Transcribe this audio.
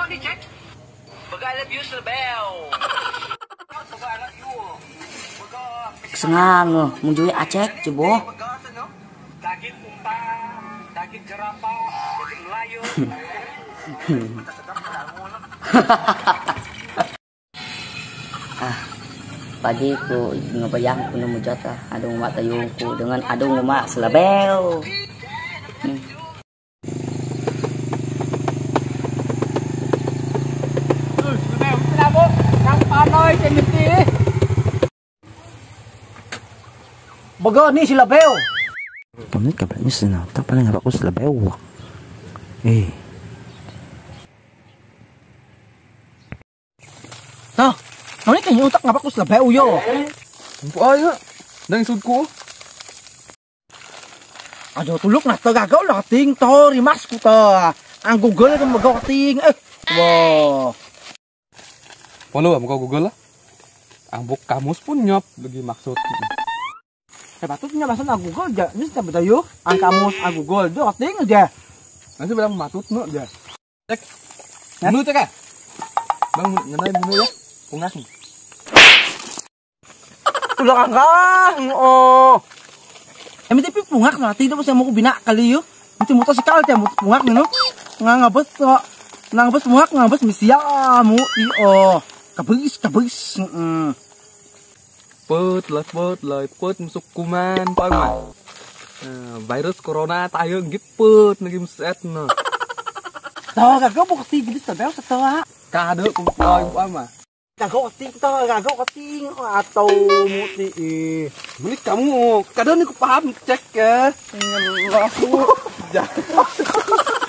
Sengang munjui acek coba. Daging unta, daging jerapah, daging Melayu. Pagi ku ngebayang ku nemu jatah adung mak tayungku dengan adung mak selabel. Baga ni sila beo. Pamit ka ba ni sana? Tapos nga ako sila beo. Nah, kami kan utak ngapa ko sila beo yo. Ayo, nang sud ko. Aduh tuluk na tagagaw lah ting to rimas ko ta. Ang Google kan magaw ting. Wow. Follow mo ko Google lah. Ang buk kamus pun nyop lagi maksud. Patutnya bahasa ang Google aja. Ini sudah betayo. Ang kamus ang Google do ting aja. Nanti bilang matut no aja. Cek. Menu cek ya. Bang ngenai menu ya. Pungas nih. Ulah kang. Oh. Tapi pungak nanti itu saya mau bina kali yo. Nanti motosikal teh pungak no. Ngabes kok. Ngabes pungak ngabes misia mu oh. Kabis. Put masuk kuman paman. Virus corona tayo giput naging set no. Tahu kagak bukti gitu sebel setelah. Kado kumpoy paman. Kagak keting atau muti. Menit kamu kado nih ku paham cek ya. Aku.